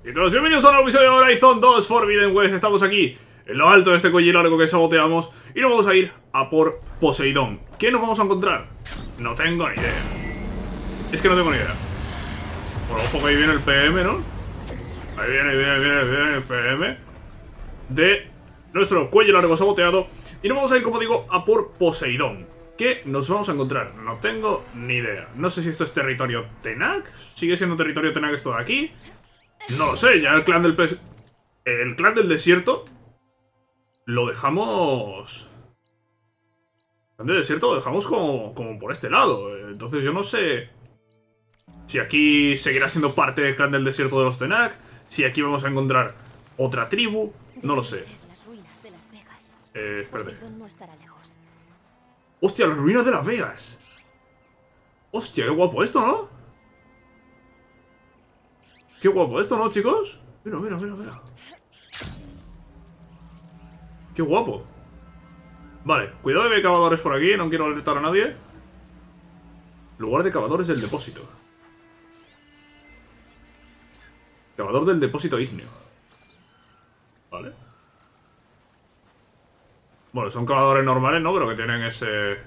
Y todos bienvenidos a un nuevo episodio de Horizon 2 Forbidden West. Estamos aquí en lo alto de este cuello largo que saboteamos y nos vamos a ir a por Poseidón. ¿Qué nos vamos a encontrar? No tengo ni idea. Es que no tengo ni idea. Por ojo que ahí viene el PM, ¿no? Ahí viene el PM de nuestro cuello largo saboteado. Y nos vamos a ir, como digo, a por Poseidón. ¿Qué nos vamos a encontrar? No tengo ni idea. No sé si esto es territorio Tenak. ¿Sigue siendo territorio Tenak esto de aquí? No lo sé, ya el clan del desierto lo dejamos... El clan del desierto lo dejamos como por este lado. Entonces yo no sé si aquí seguirá siendo parte del clan del desierto de los Tenak, si aquí vamos a encontrar otra tribu, no lo sé. Espérate. Hostia, las ruinas de Las Vegas. Hostia, qué guapo esto, ¿no? Qué guapo esto, ¿no, chicos? Mira. Qué guapo. Vale, cuidado de cavadores por aquí. No quiero alertar a nadie. Lugar de cavadores del depósito. Cavador del depósito ígneo. Vale. Bueno, son cavadores normales, ¿no? Pero que tienen ese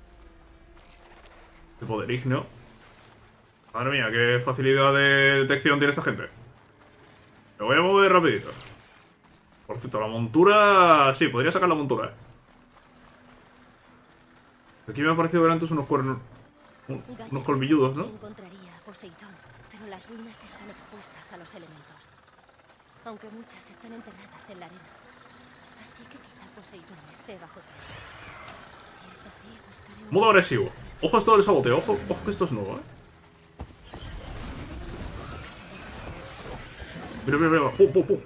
poder ígneo. Madre mía, qué facilidad de detección tiene esta gente. Me voy a mover rapidito. Por cierto, la montura... Sí, podría sacar la montura, Aquí me han parecido ver antes unos cuernos... unos colmilludos, ¿no? Encontraría a Poseidón, pero las ruinas están expuestas a los elementos. Aunque muchas están enterradas en la arena. Así que quizá Poseidón esté bajo tierra. Si es así, buscaré un... Modo agresivo. Ojo a esto del saboteo. Ojo que esto es nuevo, Mira. Pum.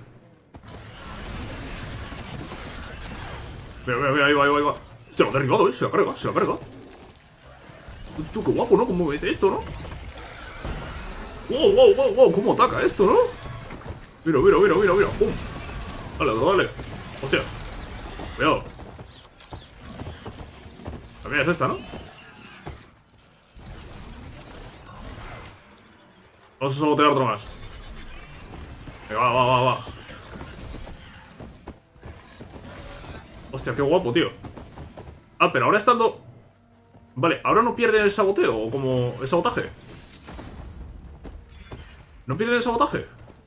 Mira, ahí va. Se lo ha derribado, se la carga. Tú, qué guapo, ¿no? ¿Cómo mete esto, no? Wow, cómo ataca esto, ¿no? Mira. Pum. Dale. Hostia. Cuidado. La mía es esta, ¿no? Vamos a sabotear otro más. Venga, va. Hostia, qué guapo, tío. Ah, pero ahora estando... Vale, ahora no pierden el saboteo, o como el sabotaje. ¿No pierden el sabotaje?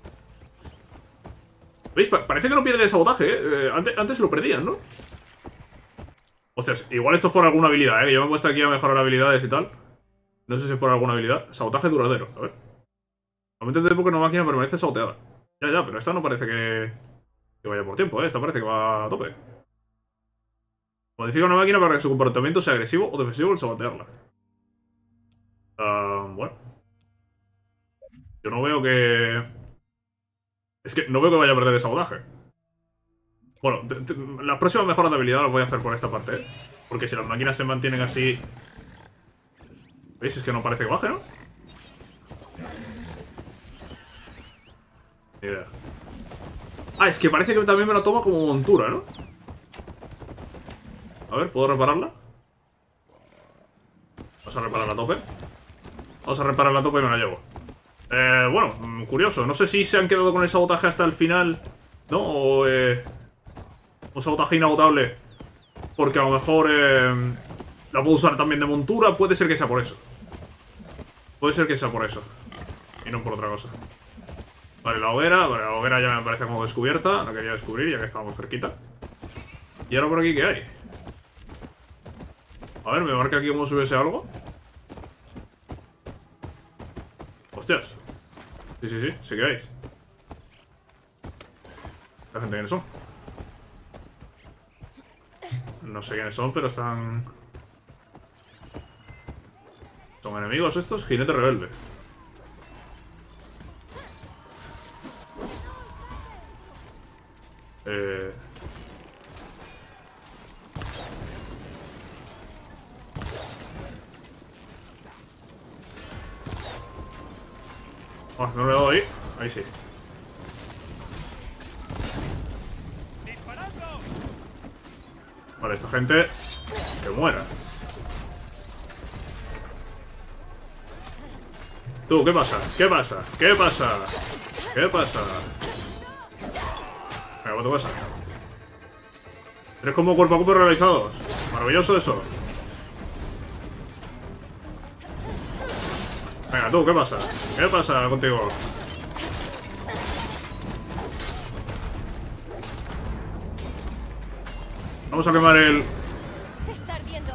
¿Veis? Parece que no pierden el sabotaje, Antes lo perdían, ¿no? Hostias, igual esto es por alguna habilidad, Que yo me he puesto aquí a mejorar habilidades y tal. No sé si es por alguna habilidad. Sabotaje duradero, a ver. Aumenta el tiempo que una máquina permanece saboteada. Ya, pero esta no parece que vaya por tiempo, Esta parece que va a tope. Modifica una máquina para que su comportamiento sea agresivo o defensivo al sabotearla. Bueno. Yo no veo que... Es que no veo que vaya a perder el sabotaje. Bueno, las próximas mejoras de habilidad las voy a hacer por esta parte, Porque si las máquinas se mantienen así... ¿Veis? Es que no parece que baje, ¿no? Ni idea. Ah, es que parece que también me la toma como montura, ¿no? A ver, ¿puedo repararla? Vamos a reparar la tope. Y me la llevo. Bueno, curioso. No sé si se han quedado con el sabotaje hasta el final, ¿no? O un sabotaje inagotable. Porque a lo mejor la puedo usar también de montura. Puede ser que sea por eso. Y no por otra cosa. Vale, la hoguera ya me parece como descubierta. La quería descubrir ya que estábamos cerquita. ¿Y ahora por aquí qué hay? A ver, me marca aquí como si hubiese algo. Hostias. Sí que veis. ¿La gente quiénes son? No sé quiénes son, pero están... ¿Son enemigos estos? Jinete rebelde. Ah, no lo he dado ahí. Ahí sí. Vale, esta gente que muera. Tú, ¿qué pasa? ¿Qué pasa? Venga, ¿qué pasa? Eres como cuerpo a cuerpo realizados. Maravilloso eso. Venga, tú, ¿qué pasa? ¿Qué pasa contigo? Vamos a quemar el... Está ardiendo.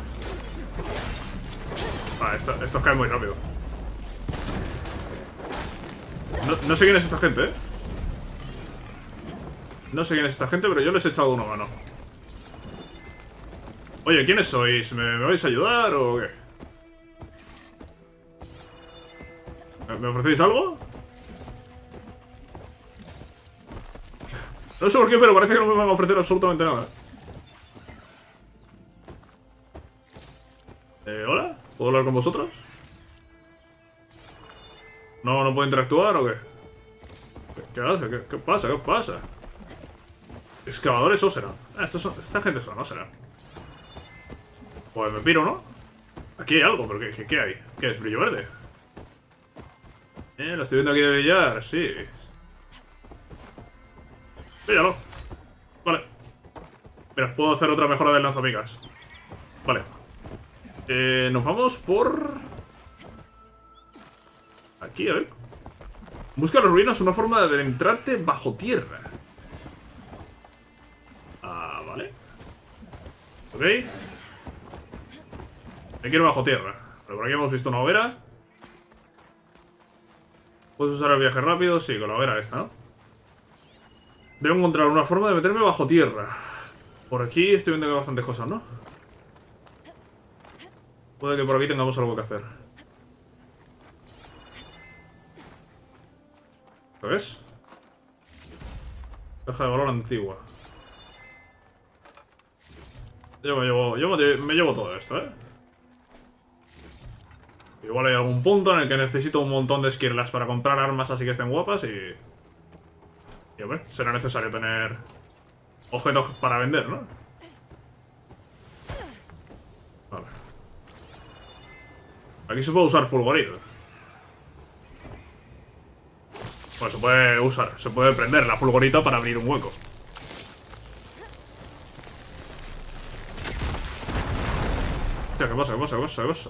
Ah, estos caen muy rápido. No sé quién es esta gente, ¿eh? No sé quién es esta gente, pero yo les he echado una mano. Oye, ¿quiénes sois? ¿Me vais a ayudar o qué? ¿Me ofrecéis algo? No sé por qué, pero parece que no me van a ofrecer absolutamente nada. ¿Hola? ¿Puedo hablar con vosotros? ¿No puedo interactuar o qué? ¿Qué hace? ¿Qué pasa? ¿Qué pasa? Excavadores o serán. Esta gente son, no serán. Pues me piro, ¿no? Aquí hay algo, pero ¿qué hay? ¿Qué es? ¿Brillo verde? Lo estoy viendo aquí de billar, sí. Píllalo. Vale. Mira, puedo hacer otra mejora del lanzamicas. Vale. Nos vamos por... Aquí, a ver. Busca las ruinas una forma de adentrarte bajo tierra. Ah, vale. Ok. Me quiero bajo tierra. Pero por aquí hemos visto una hoguera. ¿Puedes usar el viaje rápido? Sí, con la hoguera esta, ¿no? Debo encontrar una forma de meterme bajo tierra. Por aquí estoy viendo que hay bastantes cosas, ¿no? Puede que por aquí tengamos algo que hacer. ¿Lo ves? Caja de valor antigua. Yo me llevo todo esto, ¿eh? Igual hay algún punto en el que necesito un montón de esquirlas para comprar armas así que estén guapas y hombre, será necesario tener objetos para vender, ¿no? Vale. Aquí se puede usar fulgorito. Pues se puede prender la fulgorita para abrir un hueco. Hostia, ¿qué pasa? ¿Qué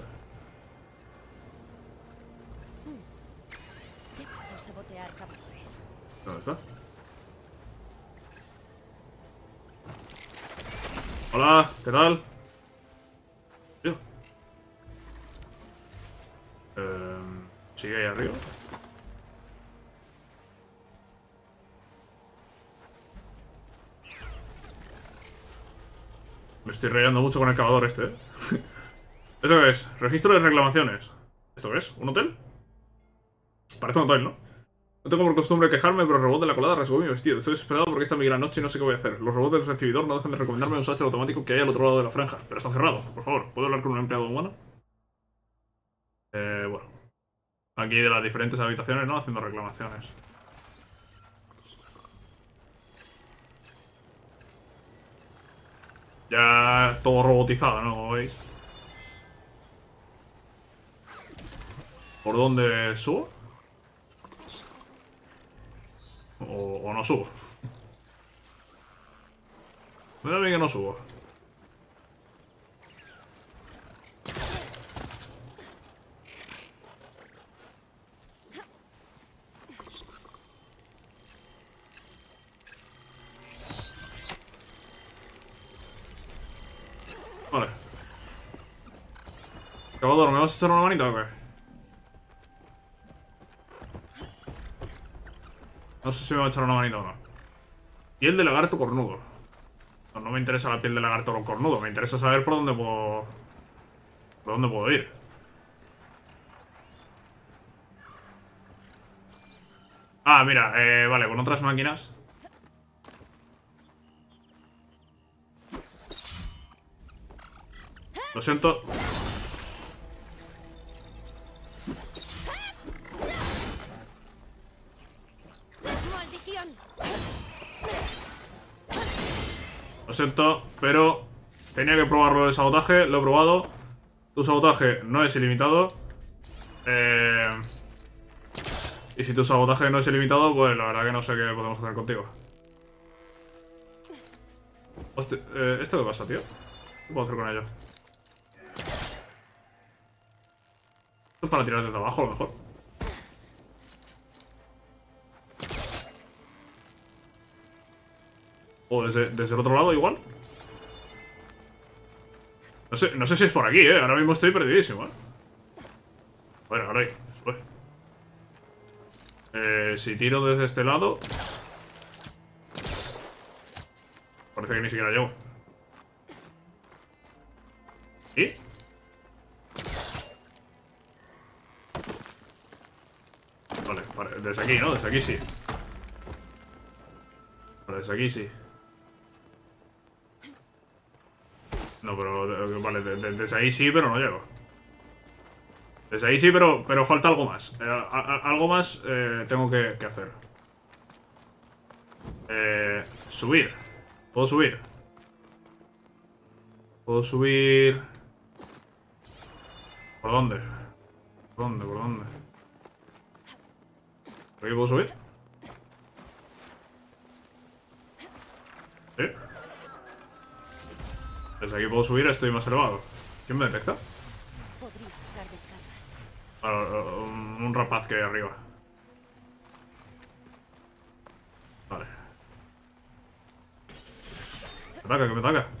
puedo sabotear, caballeros? ¿Dónde está? Hola, ¿qué tal? Tío. Sigue ahí arriba. Me estoy rayando mucho con el cavador este, ¿eh? ¿Esto qué es? Registro de reclamaciones. ¿Esto qué es? ¿Un hotel? Parece un hotel, ¿no? No tengo por costumbre quejarme, pero el robot de la colada rasgó mi vestido. Estoy desesperado porque esta es mi gran noche y no sé qué voy a hacer. Los robots del recibidor no dejan de recomendarme un sastre automático que hay al otro lado de la franja. Pero está cerrado. Por favor, ¿puedo hablar con un empleado humano? Bueno. Aquí de las diferentes habitaciones, ¿no? Haciendo reclamaciones. Ya todo robotizado, ¿no? Como veis. ¿Por dónde subo? ¿O no subo? Me da bien que no subo. Vale. Cavador, ¿me vas a echar una manita o qué? No sé si me va a echar una manita o no. Piel de lagarto cornudo. No me interesa la piel de lagarto cornudo. Me interesa saber por dónde puedo... ¿Por dónde puedo ir? Ah, mira, vale, con otras máquinas. Lo siento. ¡Maldición! Lo siento, pero tenía que probarlo de sabotaje. Lo he probado. Tu sabotaje no es ilimitado. Y si tu sabotaje no es ilimitado, pues la verdad que no sé qué podemos hacer contigo. Hostia, ¿esto qué pasa, tío? ¿Qué puedo hacer con ello? Esto es para tirar desde abajo, a lo mejor. O desde el otro lado igual. No sé si es por aquí, ahora mismo estoy perdidísimo, Bueno, ahora ahí. Si tiro desde este lado... Parece que ni siquiera llego. ¿Y? Vale, desde aquí, ¿no? Desde aquí sí. Vale, desde aquí sí. No, pero... Vale, desde ahí sí, pero no llego. Desde ahí sí, pero falta algo más. Algo más tengo que hacer. Subir. ¿Puedo subir? ¿Puedo subir? ¿Por dónde? ¿Por dónde? ¿Por dónde? ¿Por aquí puedo subir? ¿Sí? Desde aquí puedo subir, estoy más elevado. ¿Quién me detecta? Podría usar descargas. Un rapaz que hay arriba. Vale. Me ataca, que me ataca.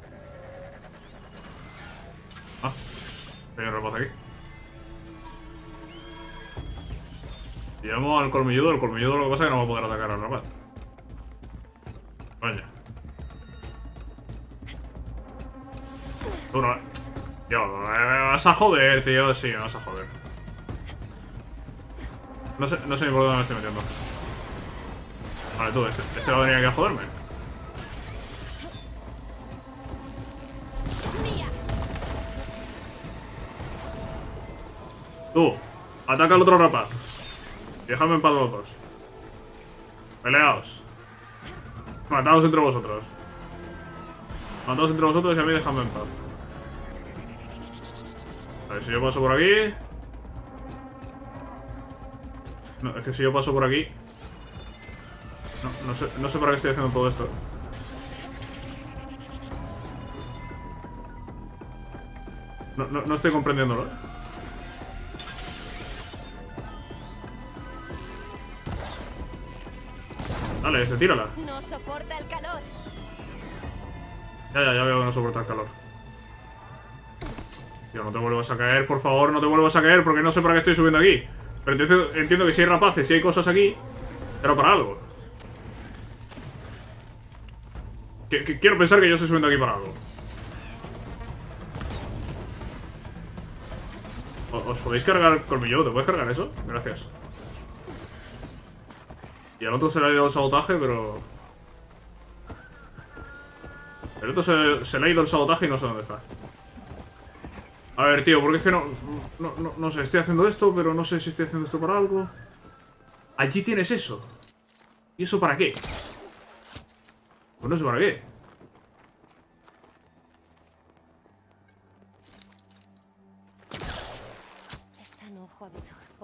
Ah, hay un rapaz aquí. Llamo al colmilludo. El colmilludo lo que pasa es que no va a poder atacar al rapaz. Vaya. Tú no... Tío, me vas a joder, tío. Sí, me vas a joder. No sé ni por dónde me estoy metiendo. Vale, tú, este va a venir aquí a joderme. Tú, ataca al otro rapaz. Déjame en paz los dos. Peleaos. Mataos entre vosotros. Mataos entre vosotros y a mí dejadme en paz. A ver, si yo paso por aquí... No, es que si yo paso por aquí... No sé para qué estoy haciendo todo esto. No estoy comprendiéndolo, Dale, tírala. No soporta el calor. Ya veo que no soporta el calor. Tío, no te vuelvas a caer, por favor, no te vuelvas a caer, porque no sé para qué estoy subiendo aquí. Pero entiendo que si hay rapaces, si hay cosas aquí, pero para algo. Quiero pensar que yo estoy subiendo aquí para algo. ¿Os podéis cargar el colmillo? ¿Te puedes cargar eso? Gracias. Y al otro se le ha ido el sabotaje, pero... El otro se le ha ido el sabotaje y no sé dónde está. A ver, tío, porque es que no sé, estoy haciendo esto, pero no sé si estoy haciendo esto para algo. Allí tienes eso. ¿Y eso para qué? Pues no sé para qué. Está en ojo avizor por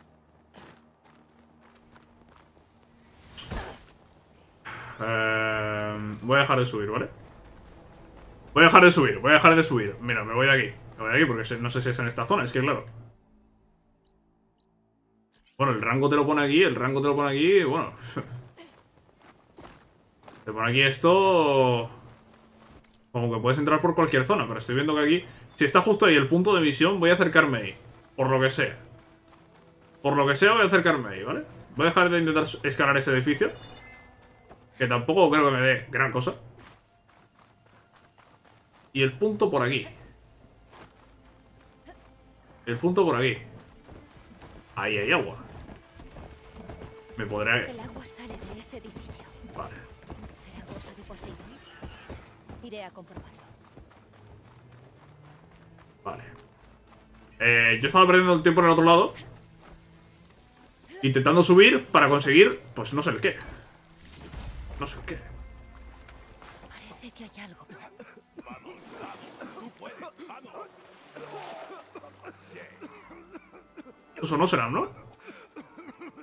ahora. Voy a dejar de subir, ¿vale? Voy a dejar de subir. Mira, me voy de aquí. Me voy de aquí porque no sé si es en esta zona, es que claro. Bueno, el rango te lo pone aquí, bueno. Te pone aquí esto... Como que puedes entrar por cualquier zona, pero estoy viendo que aquí... Si está justo ahí el punto de misión, voy a acercarme ahí. Por lo que sea. Por lo que sea, voy a acercarme ahí, ¿vale? Voy a dejar de intentar escalar ese edificio. Que tampoco creo que me dé gran cosa. Y el punto por aquí. El punto por aquí. Ahí hay agua. Me podré... El agua sale de ese edificio. Vale. ¿Será cosa de Poseidón? Iré a comprobarlo. Vale. Yo estaba perdiendo el tiempo en el otro lado. Intentando subir para conseguir... Pues no sé el qué. No sé el qué. Parece que hay algo. Eso no será, ¿no?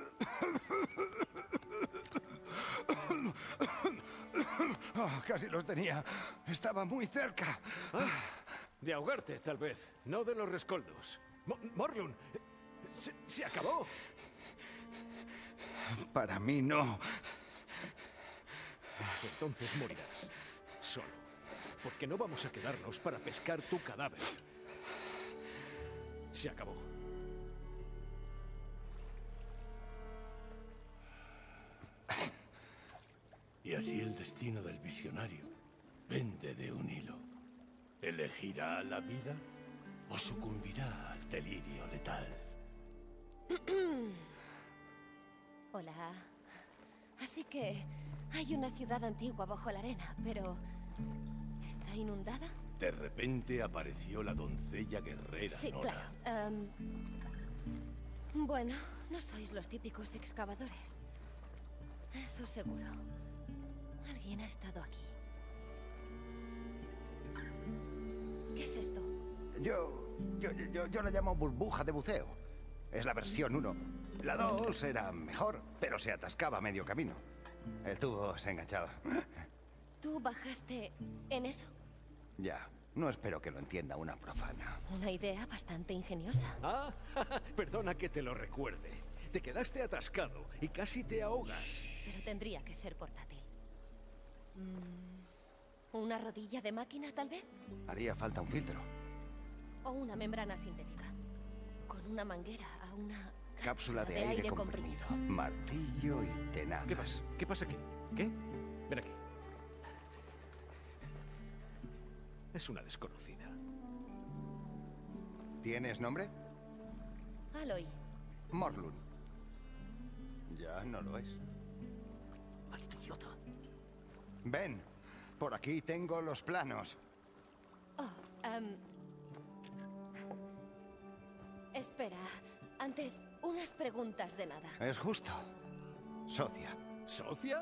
casi los tenía. Estaba muy cerca. De ahogarte, tal vez. No de los rescoldos. Morlun, se acabó. Para mí no. Entonces morirás. Solo. Porque no vamos a quedarnos para pescar tu cadáver. Se acabó. Y así el destino del visionario pende de un hilo. ¿Elegirá la vida o sucumbirá al delirio letal? Hola. Así que hay una ciudad antigua bajo la arena, pero ¿está inundada? De repente apareció la doncella guerrera Sí, Nora. claro. Bueno, no sois los típicos excavadores. Eso seguro. Alguien ha estado aquí. ¿Qué es esto? Yo la llamo burbuja de buceo. Es la versión 1. La 2 era mejor, pero se atascaba a medio camino. El tubo se enganchaba. ¿Tú bajaste en eso? Ya, no espero que lo entienda una profana. Una idea bastante ingeniosa. Ah, perdona que te lo recuerde. Te quedaste atascado y casi te ahogas. Pero tendría que ser portátil. ¿Una rodilla de máquina, tal vez? Haría falta un filtro. ¿O una membrana sintética? Con una manguera a una Cápsula de aire comprimido. Martillo y tenazas. ¿Qué pasa? ¿Qué pasa aquí? ¿Qué? Ven aquí. Es una desconocida. ¿Tienes nombre? Aloy. Morlun. Ya no lo es. Maldito idiota. Ven, por aquí tengo los planos. Oh, espera. Antes, unas preguntas de nada. Es justo. Socia. ¿Socia?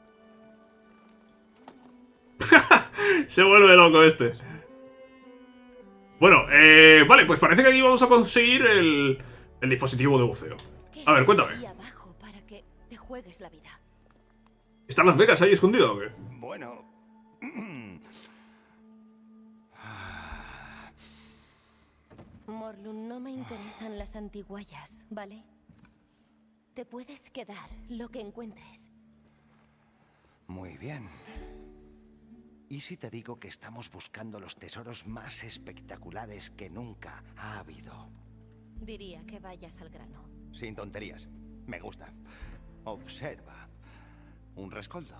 Se vuelve loco este. Bueno, vale, pues parece que aquí vamos a conseguir el dispositivo de buceo. A ver, cuéntame. Ahí abajo para que te juegues la vida. ¿Está Las Vegas ahí escondido o qué? Bueno. Morlun, no me interesan las antiguallas, ¿vale? Te puedes quedar lo que encuentres. Muy bien. ¿Y si te digo que estamos buscando los tesoros más espectaculares que nunca ha habido? Diría que vayas al grano. Sin tonterías. Me gusta. Observa. Un rescoldo.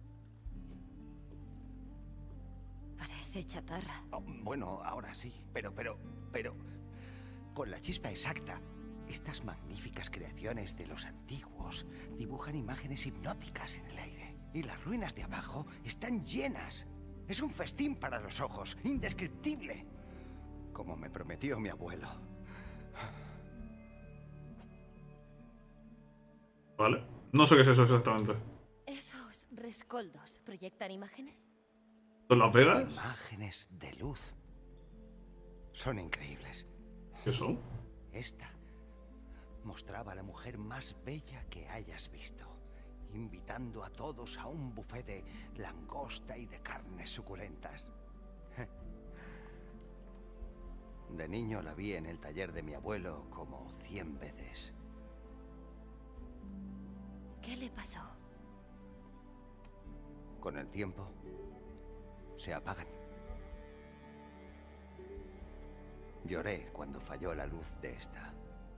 Parece chatarra. Oh, bueno, ahora sí. Pero... Con la chispa exacta, estas magníficas creaciones de los antiguos dibujan imágenes hipnóticas en el aire. Y las ruinas de abajo están llenas. Es un festín para los ojos, indescriptible. Como me prometió mi abuelo. Vale. No sé qué es eso exactamente. ¿Esos rescoldos proyectan imágenes? ¿Son Las Vegas? Imágenes de luz. Son increíbles. ¿Qué son? Esta mostraba a la mujer más bella que hayas visto, invitando a todos a un buffet de langosta y de carnes suculentas. De niño la vi en el taller de mi abuelo como 100 veces. ¿Qué le pasó? Con el tiempo, se apagan. Lloré cuando falló la luz de esta.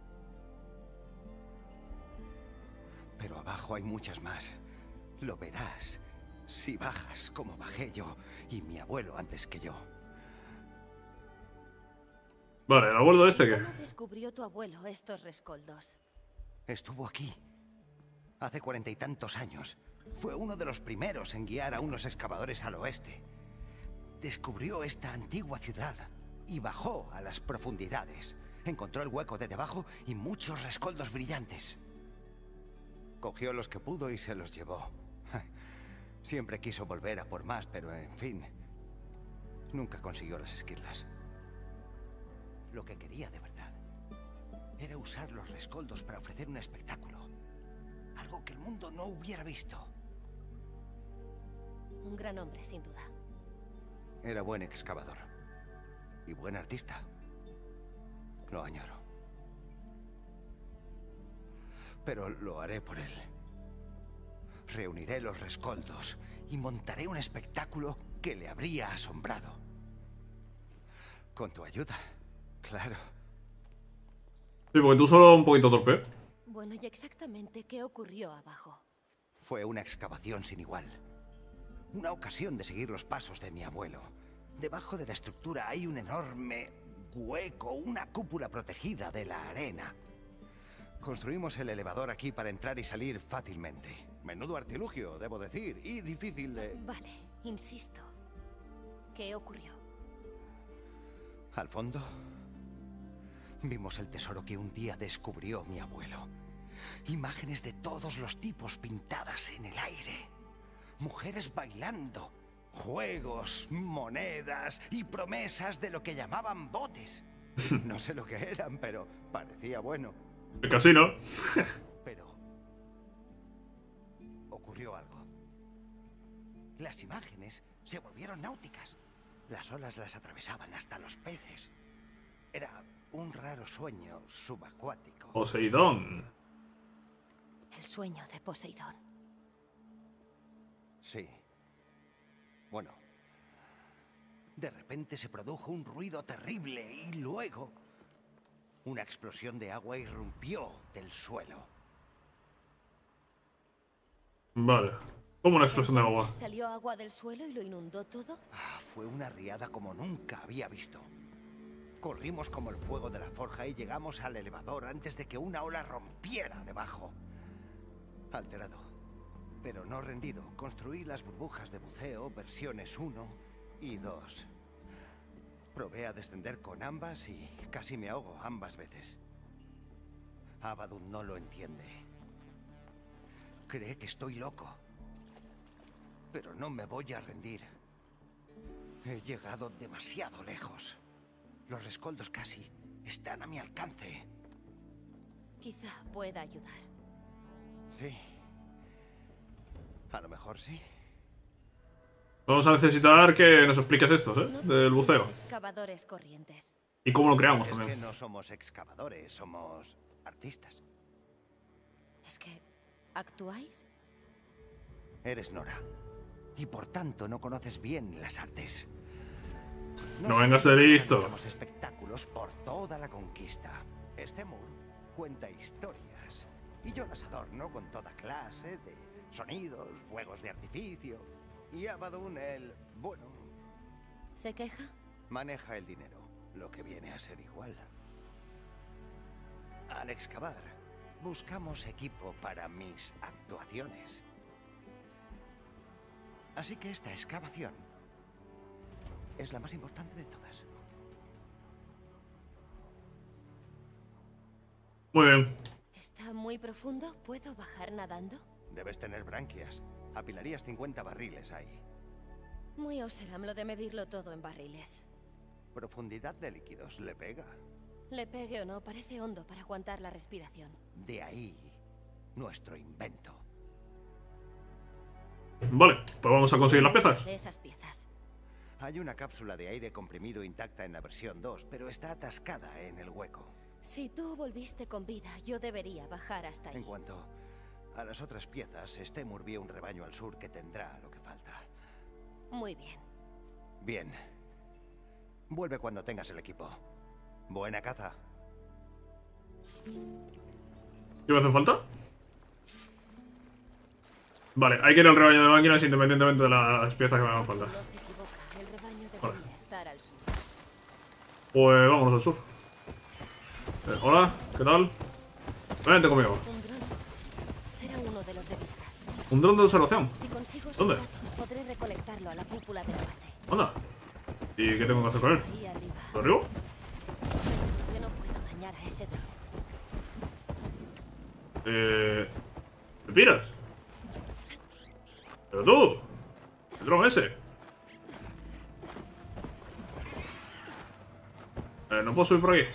Pero abajo hay muchas más. Lo verás si bajas como bajé yo y mi abuelo antes que yo. Vale, ¿el abuelo este qué? ¿Cómo descubrió tu abuelo estos rescoldos? Estuvo aquí hace 40 y tantos años. Fue uno de los primeros en guiar a unos excavadores al oeste. Descubrió esta antigua ciudad y bajó a las profundidades. Encontró el hueco de debajo y muchos rescoldos brillantes. Cogió los que pudo y se los llevó. Siempre quiso volver a por más, pero en fin, nunca consiguió las esquirlas. Lo que quería de verdad era usar los rescoldos para ofrecer un espectáculo. Algo que el mundo no hubiera visto. Un gran hombre, sin duda. Era buen excavador. Y buen artista. Lo añoro. Pero lo haré por él. Reuniré los rescoldos y montaré un espectáculo que le habría asombrado. Con tu ayuda, claro. Sí, porque tú solo un poquito torpe. Bueno, ¿y exactamente qué ocurrió abajo? Fue una excavación sin igual. Una ocasión de seguir los pasos de mi abuelo. Debajo de la estructura hay un enorme hueco, una cúpula protegida de la arena. Construimos el elevador aquí para entrar y salir fácilmente. Menudo artilugio, debo decir, y difícil de... Vale, insisto. ¿Qué ocurrió? Al fondo, vimos el tesoro que un día descubrió mi abuelo. Imágenes de todos los tipos pintadas en el aire. Mujeres bailando, juegos, monedas y promesas de lo que llamaban botes. No sé lo que eran, pero parecía bueno. El casino. Pero ocurrió algo. Las imágenes se volvieron náuticas. Las olas las atravesaban hasta los peces. Era un raro sueño subacuático. Poseidón. El sueño de Poseidón. Sí. Bueno. De repente se produjo un ruido terrible y luego una explosión de agua irrumpió del suelo. Vale. Como una explosión de agua. ¿Salió agua del suelo y lo inundó todo? Fue una riada como nunca había visto. Corrimos como el fuego de la forja y llegamos al elevador antes de que una ola rompiera debajo. Alterado, pero no rendido, construí las burbujas de buceo versiones 1 y 2. Probé a descender con ambas y casi me ahogo ambas veces. Abaddon no lo entiende. Cree que estoy loco. Pero no me voy a rendir. He llegado demasiado lejos. Los rescoldos casi están a mi alcance. Quizá pueda ayudar. Sí. A lo mejor sí. Vamos a necesitar que nos expliques estos, del buceo. Excavadores corrientes. Y cómo lo creamos Es que también. no somos excavadores, somos artistas. ¿Es que actuáis? Eres Nora. Y por tanto no conoces bien las artes. No vengas de listo. Hacemos espectáculos por toda la conquista. Stemur cuenta historias. Y yo las adorno con toda clase de sonidos, fuegos de artificio. Y Abaddon, bueno, ¿Se queja? maneja el dinero, lo que viene a ser igual. Al excavar, buscamos equipo para mis actuaciones. Así que esta excavación es la más importante de todas. Muy bien. ¿Está muy profundo? ¿Puedo bajar nadando? Debes tener branquias. Apilarías 50 barriles ahí. Muy Oseram lo de medirlo todo en barriles. Profundidad de líquidos, ¿le pega? Le pegue o no, parece hondo para aguantar la respiración. De ahí, nuestro invento. Vale, pues vamos a conseguir las piezas. De esas piezas. Hay una cápsula de aire comprimido intacta en la versión 2, pero está atascada en el hueco. Si tú volviste con vida, yo debería bajar hasta ahí. En cuanto a las otras piezas, Stemur vio un rebaño al sur que tendrá lo que falta. Muy bien. Bien. Vuelve cuando tengas el equipo. Buena caza. ¿Qué me hace falta? Vale, hay que ir al rebaño de máquinas independientemente de las piezas que me hagan falta. No se equivoca, el rebaño debería estar al sur. Pues vámonos al sur. Hola, ¿qué tal? Vente conmigo. Un dron. Será uno de los de vistas. Un dron de observación. Si consigo sus ¿Dónde? datos, podré recolectarlo a la cúpula de la base. Anda. ¿Y qué tengo que hacer con él? Ahí arriba. ¿Por arriba? Yo no puedo dañar a ese dron. ¿Te piras? Pero tú, el dron ese. No puedo subir por aquí.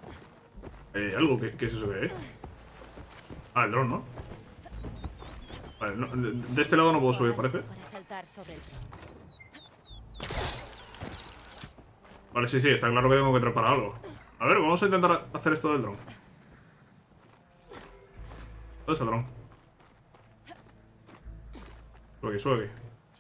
Algo, ¿qué es eso que hay? Ah, el dron, ¿no? Vale, no, de este lado no puedo subir, parece. Para saltar sobre el tronco. Vale, sí, está claro que tengo que trepar algo. A ver, vamos a intentar hacer esto del dron. ¿Dónde está el dron? Sube aquí, sube aquí.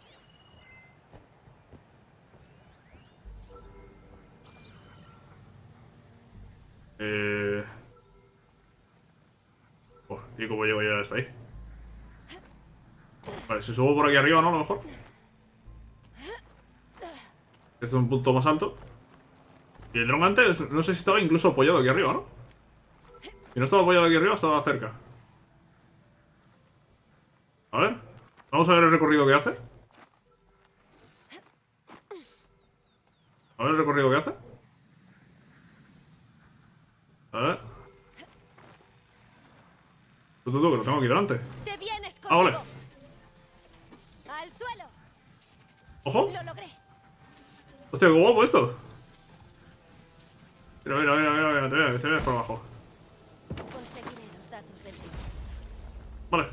¿Y cómo llego yo hasta ahí? Vale, si subo por aquí arriba, ¿no? A lo mejor. Este es un punto más alto. Y el dron antes, no sé si estaba incluso apoyado aquí arriba, ¿no? Si no estaba apoyado aquí arriba, estaba cerca. A ver. Vamos a ver el recorrido que hace. A ver el recorrido que hace. A ver. Que lo tengo aquí delante. ¡Te vienes Ah, vale. conmigo! ¡Al suelo! ¡Ojo! ¡Lo logré! ¡Hostia, qué guapo esto! Mira, te ves por abajo. Conseguiré los datos del dron. Vale.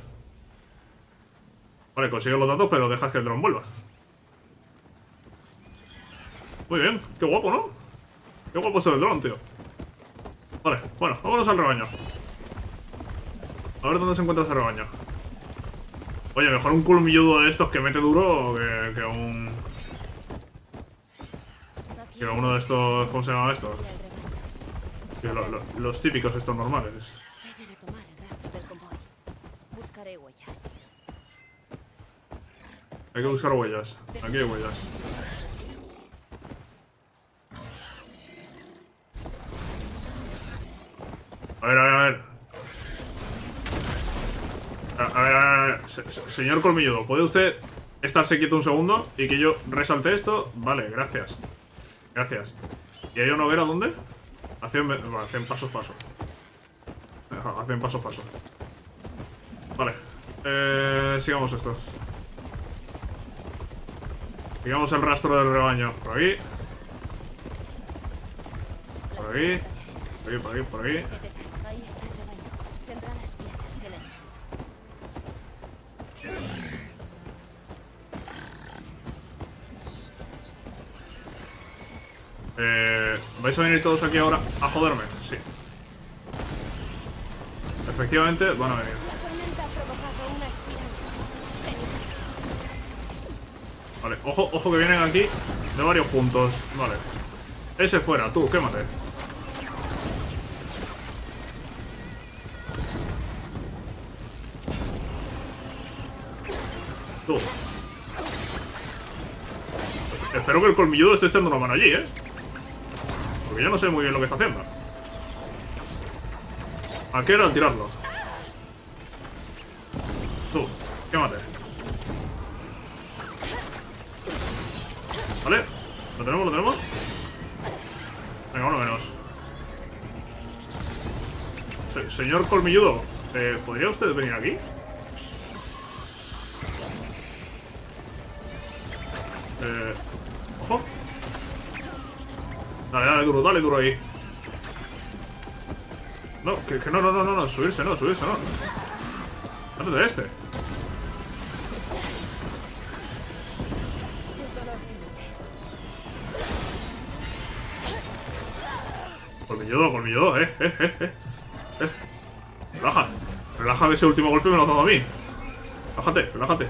Vale, consigues los datos, pero dejas que el dron vuelva. Muy bien, qué guapo, ¿no? Qué guapo es el dron, tío. Vale, bueno, vámonos al rebaño. A ver dónde se encuentra ese rebaño. Oye, mejor un colmilludo de estos que mete duro que un... Aquí Que uno de estos... ¿Cómo se llama estos? el rebaño. Sí, los típicos estos normales. He de retomar el rastro del convoy. Buscaré huellas. Hay que buscar huellas. Aquí hay huellas. A ver. A ver. Señor colmilludo, ¿puede usted estarse quieto un segundo y que yo resalte esto? Vale, gracias. Gracias. ¿Y hay una hoguera dónde? A 100 pasos. A 100 pasos. Vale. Sigamos estos. Sigamos el rastro del rebaño. Por aquí. Por aquí. Por aquí. Ahí está el rebaño. Tendrá las piezas que necesita. ¿Vais a venir todos aquí ahora a joderme? Sí. Efectivamente, van a venir. La tormenta ha provocado una espiral. Vale, ojo que vienen aquí de varios puntos. Vale. Ese fuera, tú, quémate. Tú. Espero que el colmilludo esté echando una mano allí, ¿eh? Porque yo no sé muy bien lo que está haciendo. ¿A qué era tirarlo? Tú, quémate. ¿Vale? ¿Lo tenemos? Venga, uno menos. Señor colmilludo, ¿podría usted venir aquí? Ojo. Dale duro ahí. No, que no, subirse no. Date de este. Colmilludo, Relaja, que ese último golpe me lo ha dado a mí. Relájate.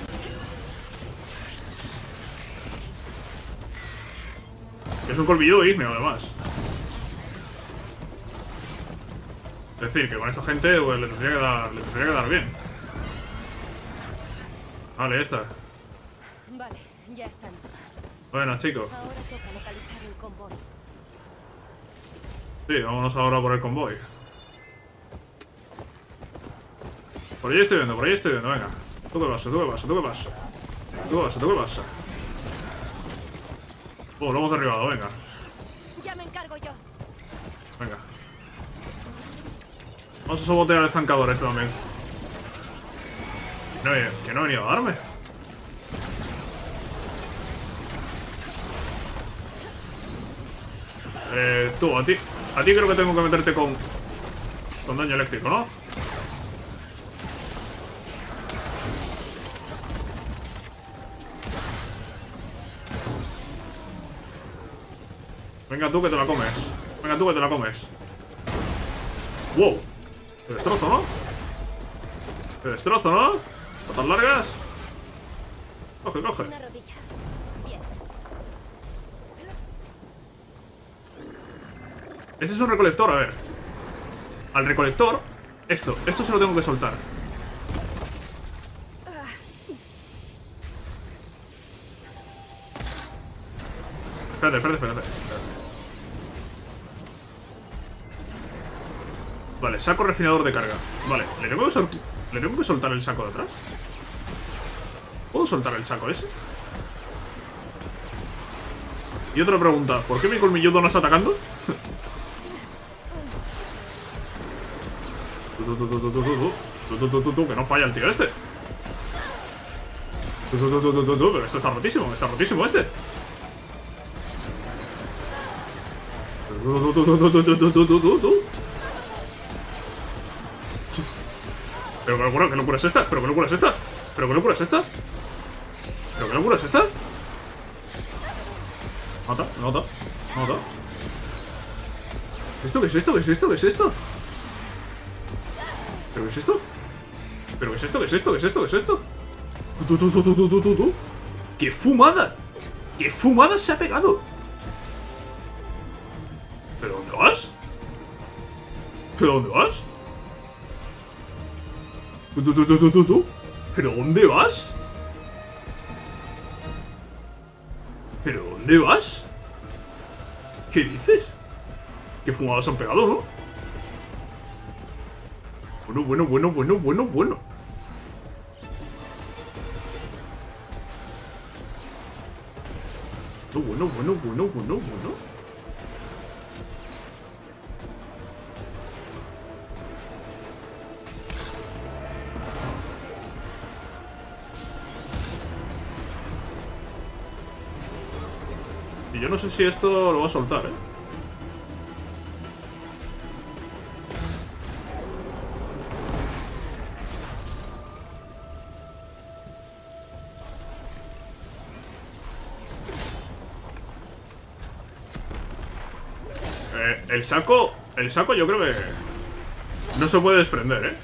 Es un colmilludo ígneo, además. Es decir, que con esta gente pues, le tendría que dar bien. Vale, esta. Vale, ya están todas. Bueno, chicos. Ahora toca localizar el convoy. Sí, vámonos ahora por el convoy. Por ahí estoy viendo, venga. ¿Tú qué pasa? Lo hemos derribado, venga. Ya me encargo yo. Venga. Vamos a sabotear el zancador este también. Que no he venido a darme. Tú, a ti creo que tengo que meterte con daño eléctrico, ¿no? Venga tú que te la comes. Venga tú que te la comes. Wow. Te destrozo, ¿no? Te destrozo, ¿no? ¿Patas largas? Coge, coge. Una rodilla. Bien. Este es un recolector, a ver. Al recolector, esto se lo tengo que soltar. Espérate. Vale, saco refinador de carga. Vale, ¿le tengo que soltar el saco de atrás? ¿Puedo soltar el saco ese? Y otra pregunta, ¿por qué mi colmilludo no está atacando? Que no falla el tío este. Pero esto está rotísimo este. Pero qué locura es esta. Pero qué locura es esta. Mata. ¿Qué es esto? ¿Pero qué es esto? ¡Qué fumada! ¡Qué fumada se ha pegado! ¿Pero dónde vas? ¿Pero dónde vas? ¿Qué dices? ¿Qué fumadas han pegado, no? Bueno. Bueno. Y yo no sé si esto lo va a soltar, ¿eh? El saco yo creo que no se puede desprender, ¿eh?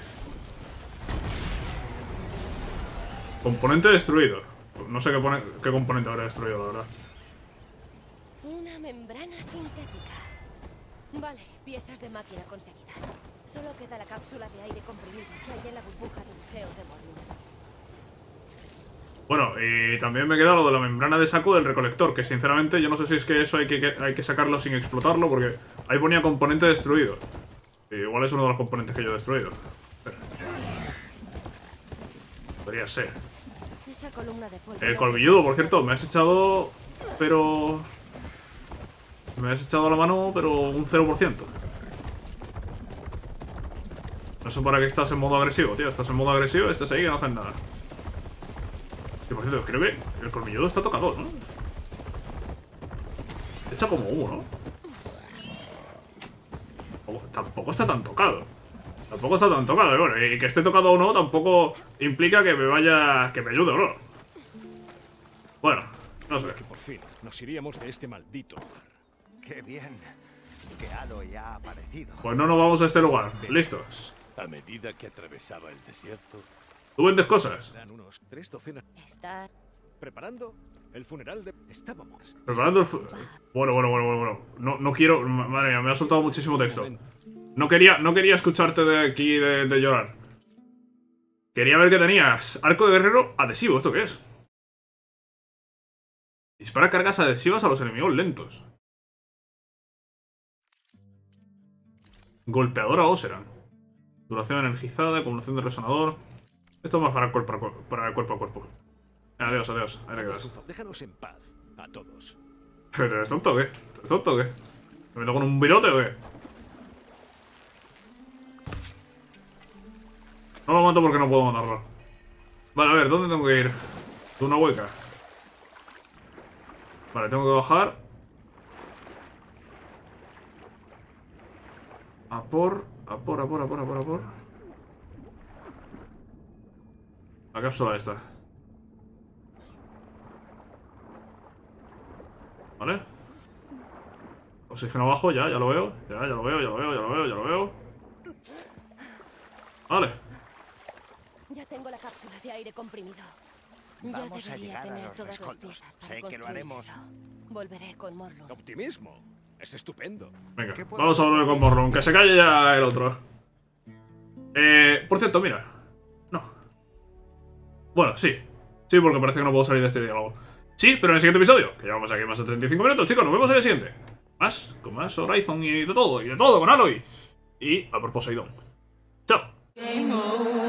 Componente destruido. No sé qué componente habrá destruido, la verdad. Una membrana sintética. Vale, piezas de máquina conseguidas. Solo queda la cápsula de aire comprimido que hay en la burbuja del CEO de Morlun. Bueno, y también me queda lo de la membrana de saco del recolector, que sinceramente yo no sé si es que eso hay que sacarlo sin explotarlo, porque ahí ponía componente destruido. Y igual es uno de los componentes que yo he destruido. Espera. Podría ser. Esa columna de polvo. El colmilludo, por cierto, me has echado... Pero... Me has echado la mano, pero un 0%. No sé para qué estás en modo agresivo, tío. Estás en modo agresivo, estás ahí que no hacen nada. Y por cierto, creo que el colmilludo está tocado, ¿no? Echa como humo, ¿no? Tampoco está tan tocado. Y bueno, y que esté tocado o no tampoco implica que me vaya... que me ayude o no. Bueno, no sé. Que por fin nos iríamos de este maldito lugar. ¡Qué bien! Que Aloy ha aparecido. Pues no nos vamos a este lugar. Listos. A medida que atravesaba el desierto, Tú vendes cosas. Eran unos 3 docenas. Está... Preparando el funeral de... Estábamos. Preparando el... Bueno. No quiero... Madre mía, me ha soltado muchísimo texto. No quería escucharte de aquí de llorar. Quería ver qué tenías. Arco de guerrero adhesivo. ¿Esto qué es? Dispara cargas adhesivas a los enemigos lentos. Golpeadora Oseran. Duración energizada, acumulación de resonador. Esto es más para el cuerpo a cuerpo. Adiós. Ahí te quedas. Déjanos en paz a todos. ¿Pero te ves tonto o qué? ¿Me meto con un virote o qué? No lo mato porque no puedo matarlo. Vale, a ver, ¿dónde tengo que ir? De una hueca. Vale, tengo que bajar. A por. La cápsula esta. Vale. Oxígeno bajo, ya lo veo. Ya lo veo. Vale. Ya tengo la cápsula de aire comprimido. Vamos ya a debería llegar a tener los todas las rescoldos. piezas para Sé que lo construir haremos. eso. Volveré con Morlun. Optimismo. Es estupendo. Venga, ¿Qué puedo vamos a hacer volver por con ti? Morlun. Que se calle ya el otro. Por cierto, mira. No. Bueno, sí. Sí, porque parece que no puedo salir de este diálogo. Sí, pero en el siguiente episodio, que llevamos aquí más de 35 minutos, chicos, nos vemos en el siguiente. Con más Horizon y de todo con Aloy. Y a por Poseidón. Chao.